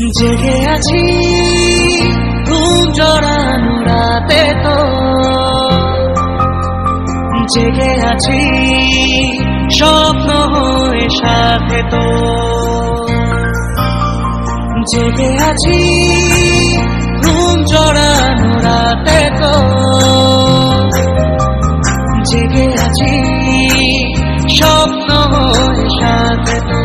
জেগে আছি ঘুম জড়ানো রাতে তো, জেগে আছি স্বপ্ন হয়ে সাথে তো, জেগে আছি ঘুম জড়ানো রাতে তো, জেগে আছি স্বপ্ন হয়ে সাথে তো।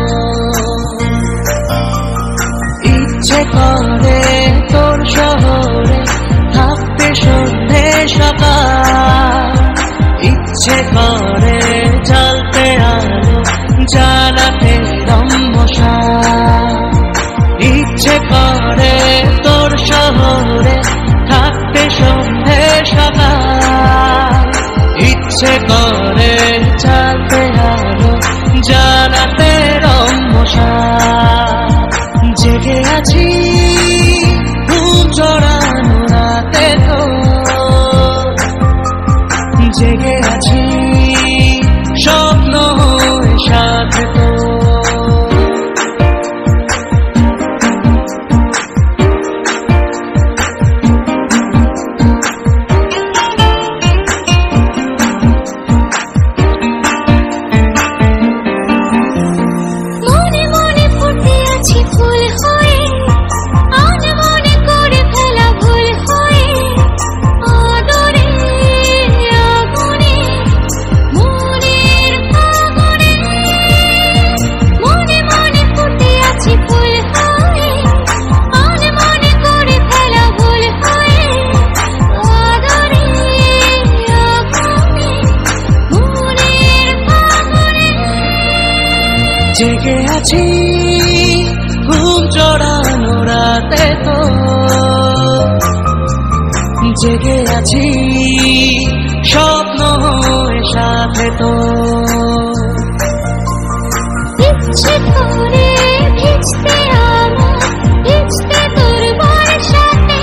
ইচ্ছে করে তোর শহরে থাকতে সন্ধে সকাল, ইচ্ছে করে জ্বলতে আলো জ্বালাতে রম্মশা, ইচ্ছে করে তোর শহরে থাকতে সন্ধে সকাল, ইচ্ছে করে জ্বলতে আলো জ্বালাতে রম্মশা। জেগে আছি ঘুম জড়ানো রাতে তো, জেগে আছি স্বপ্ন হয়ে সাথে তো। জেগে আছি ঘুম জড়ানো রাতে তো, জেগে আছি স্বপ্ন হয়ে সাথে তো। ইচ্ছে করে ভিজতে আমার, ভিজতে তোর বর্ষাতে,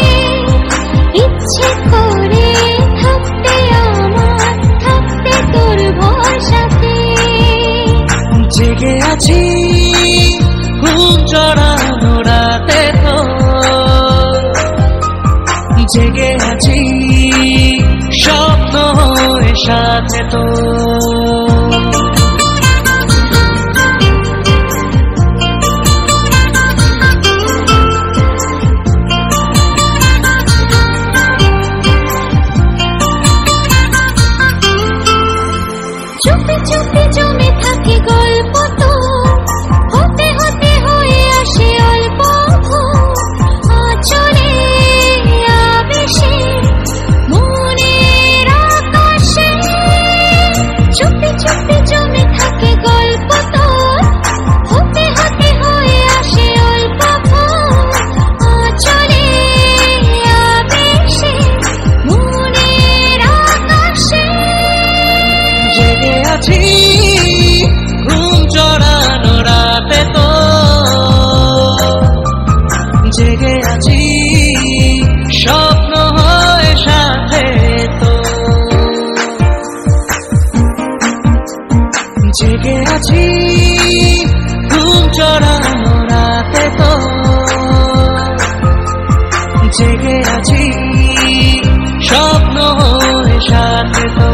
ইচ্ছে করে থাকতে আমার, থাকতে তোর ভরসাতে। জেগে আছি ঘুম জড়ানো রাতে তো, জেগে আছি স্বপ্ন হয়ে সাথে তো। চুপি চুপি জমে থাকে গল্প তো, হতে হতে হয়ে আসে অল্প আঁচলে আবেশে মনের আকাশে। চুপি চুপি জমে থাকে গল্প তো, হতে হতে হয়ে আসে অল্প আঁচলে আবেশে মনের আকাশে। জেগে আছি ঘুম জড়ানো রাতে তো, জেগে আছি স্বপ্ন হয়ে সাথে তো, জেগে আছি ঘুম জড়ানো রাতে তো, জেগে আছি স্বপ্ন হয়ে সাথে তো।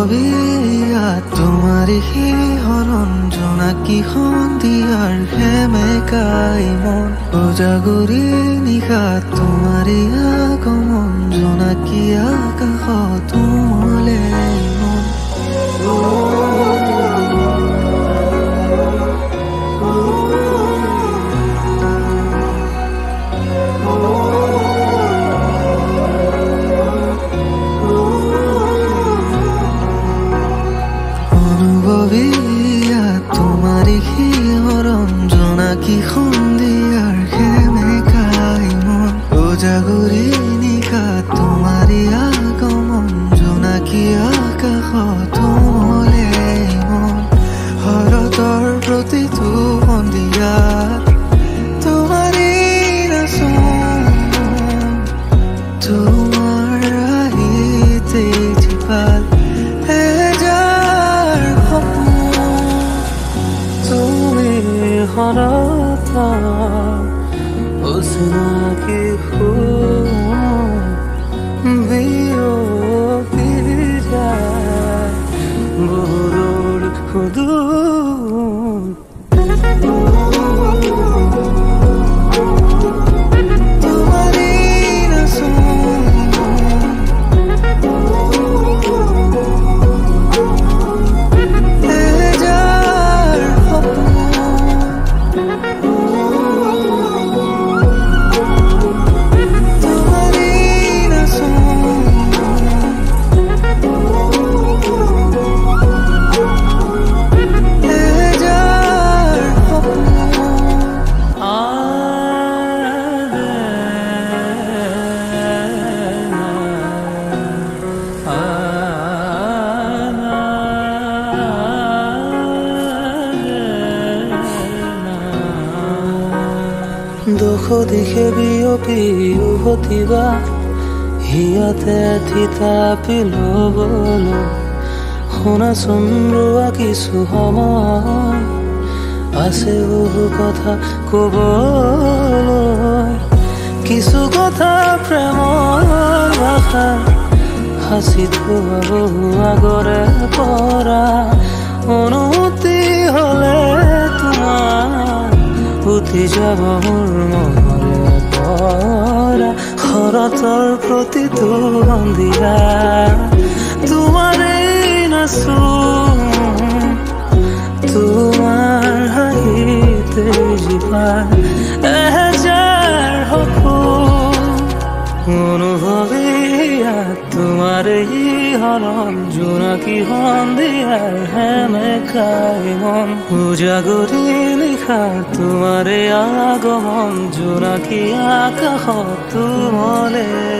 অনুভৱী তোমাৰি শিহৰণ জোনাকী সন্ধিয়াৰ সেমেকাই মন উজাগৰি নিশা তোমাৰি আগমন জোনাকী আকাশত উমলে মন তোমারি শিহৰণ জোনাকী সন্ধিয়াৰ সেমেকাই মন উজাগৰি নিশা তোমাৰি আগমন জোনাকী আকাশত উমলে মন শৰতৰ প্ৰতিটো সন্ধিয়াত তোমাৰি নাচোন তোমাৰ আহিতে জীপাল হরতা ওসনাকে হো বিরোধীরা বড়র হুদুর তোমারি নাচোন দুখ দিশে বিয়পি উভতিবা হিয়াতে থিতাপি ল'বলৈ শুনাচোন ৰোৱা কিছু সময় আছে বহু কথা ক'বলৈ কিছু কথা প্ৰেমৰ ভাষা সাঁচি থোৱা বহু আগৰে পৰা অনুমতি হ'লে তোমাৰ উঠি যাব মোৰ মনৰে পৰা শৰতৰ প্ৰতিটো সন্ধিয়া তোমাৰে নাচোন তোমাৰ হাঁহিতে জীপাল এহেজাৰ সপোন অনুভৱী তোমাৰে হৰণ জোনাকী সন্ধিয়াৰ সেমেকাই মন উজাগৰি নিশা তোমাৰে আগমন জোনাকী আকাশত উমলে